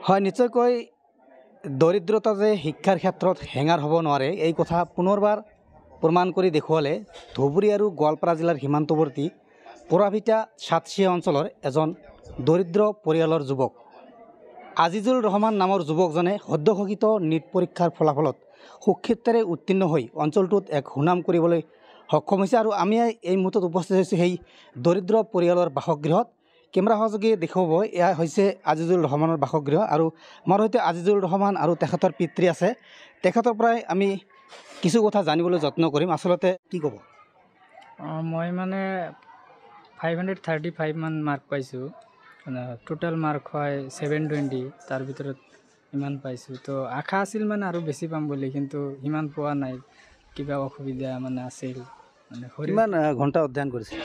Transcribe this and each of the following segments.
হয় নিশ্চয়কৈ দৰিদ্ৰতা যে শিক্ষাৰ ক্ষেত্ৰত হেঙাৰ হ'ব নোৱাৰে এই কথা পুনৰবাৰ প্ৰমাণ কৰি দেখুৱালে ধুবুৰী আৰু গোৱালপাৰা জিলাৰ সীমান্তৱৰ্তী পৰাভিটা সাতশিয়া অঞ্চলৰ এজন দৰিদ্ৰ পৰিয়ালৰ যুৱক আজিজুল ৰহমান নামৰ যুৱকজনে সদ্যঘোষিত নীট পৰীক্ষাৰ ফলাফলত সুক্ষেত্ৰে উত্তীৰ্ণ হৈ অঞ্চলটোত এক সুনাম কৰিবলৈ সক্ষম হৈছে আৰু আমি এই মুহূৰ্তত উপস্থিত হৈছোঁ সেই দৰিদ্ৰ পৰিয়ালৰ বাসগৃহত কেমেৰা সহযোগে দেখুৱাব এয়া হৈছে আজিজুল ৰহমানৰ বাসগৃহ আৰু আমাৰ সৈতে আজিজুল ৰহমান আৰু তেখেতৰ পিতৃ আছে তেখেতৰ পৰাই আমি কিছু কথা জানিবলৈ যত্ন কৰিম আচলতে কি ক'ব মই মানে 535 মান মাৰ্ক পাইছোঁ টোটাল মাৰ্ক হয় 720 তাৰ ভিতৰত ইমান পাইছোঁ তো আশা আছিল মানে আৰু বেছি পাম বুলি কিন্তু ইমান পোৱা নাই কিবা অসুবিধা মানে আছিল মানে কিমান ঘণ্টা অধ্যয়ন কৰিছিল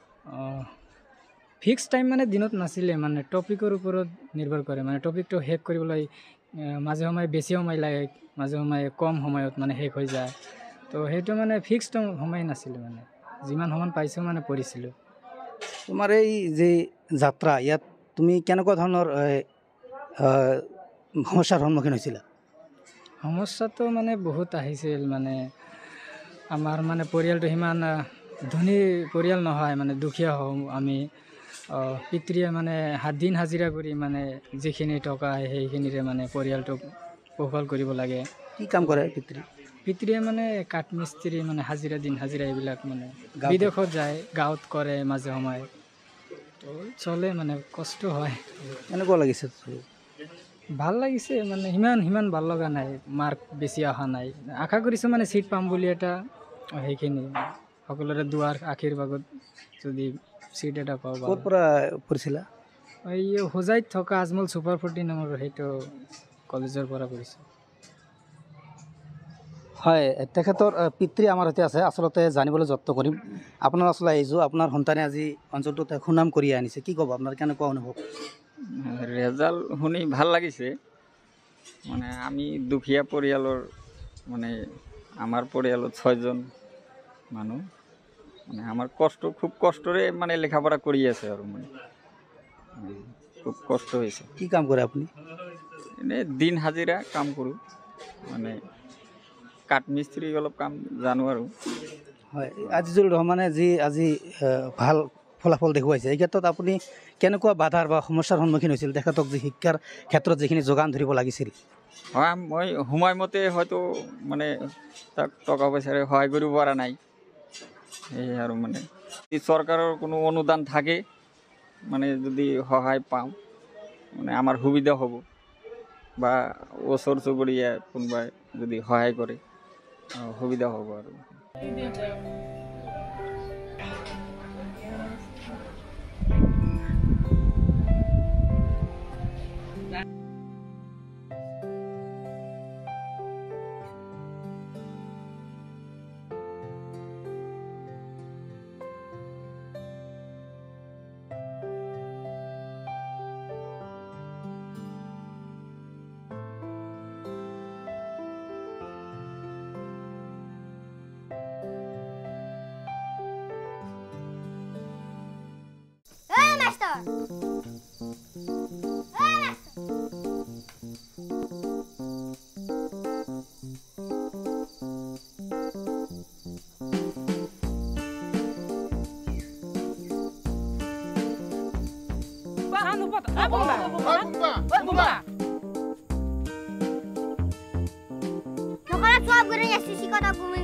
ফিক্স টাইম মানে দিনত নাছিলে মানে টপিকৰ ওপৰত নিৰ্ভৰ কৰে মানে টপিকটো শেষ কৰিবলৈ মাজে সময়ে বেছি সময় লাগে মাজে সময়ে কম সময়ত মানে শেষ হৈ যায় তো সেইটো মানে ফিক্স সময় নাছিলে মানে যিমান সময় পাইছোঁ মানে পঢ়িছিলোঁ তোমাৰ এই যে যাত্ৰা ইয়াত তুমি কেনেকুৱা ধৰণৰ সমস্যাৰ সন্মুখীন হৈছিলা সমস্যাটো মানে বহুত আহিছিল মানে আমাৰ মানে পৰিয়ালটো সিমান ধনী পৰিয়াল নহয় মানে দুখীয়া হওঁ আমি পিতৃয়ে মানে দিন হাজিৰা কৰি মানে যিখিনি টকা সেইখিনিৰে মানে পৰিয়ালটোক পোহপাল কৰিব লাগে কি কাম কৰে পিতৃয়ে মানে কাঠমিস্ত্ৰী মানে দিন হাজিৰা এইবিলাক মানে বিদেশত যায় গাঁৱত কৰে মাজে সময়ে তো চলে মানে কষ্ট হয় এনেকুৱা লাগিছে ভাল লাগিছে মানে সিমান ভাল লগা নাই মাৰ্ক বেছি অহা নাই আশা কৰিছোঁ মানে চিট পাম বুলি এটা সেইখিনি সকলোৰে দুৱাৰ আশীৰ্বাদত যদি চিট এটা পাওঁ ক'ৰ পৰা পঢ়িছিলা এই হোজাইত থকা আজমল ছুপাৰ 40 নামৰ সেইটো কলেজৰ পৰা পঢ়িছোঁ হয় তেখেতৰ পিতৃ আমাৰ সৈতে আছে আচলতে জানিবলৈ যত্ন কৰিম আপোনাৰ ওচৰলৈ আহিছোঁ আপোনাৰ সন্তানে আজি অঞ্চলটোত সুনাম কৰি আনিছে কি ক'ব আপোনাৰ কেনেকুৱা অনুভৱ ৰেজাল্ট শুনি ভাল লাগিছে মানে আমি দুখীয়া পৰিয়ালৰ মানে আমাৰ পৰিয়ালত 6জন মানুহ মানে আমাৰ খুব কষ্টৰে মানে লেখা পঢ়া কৰি আছে আৰু মানে খুব কষ্ট হৈছে কি কাম কৰে আপুনি এনেই দিন হাজিৰা কাম কৰোঁ মানে কাঠমিস্ত্ৰী অলপ কাম জানো আৰু হয় আজিজুল ৰহমানে যি আজি ভাল ফলাফল দেখুৱাইছে এই ক্ষেত্ৰত আপুনি কেনেকুৱা বাধাৰ বা সমস্যাৰ সন্মুখীন হৈছিল তেখেতক যি শিক্ষাৰ ক্ষেত্ৰত যিখিনি যোগান ধৰিব লাগিছিল হয় মই সময়মতে হয়তো মানে তাক টকা পইচাৰে সহায় কৰিব পৰা নাই এই আৰু মানে চৰকাৰৰ কোনো অনুদান থাকে মানে যদি সহায় পাওঁ মানে আমাৰ সুবিধা হ'ব বা ওচৰ চুবুৰীয়া কোনোবাই যদি সহায় কৰে সুবিধা হ'ব আৰু Nakalat suap ko rin yung sisi ko na bumili.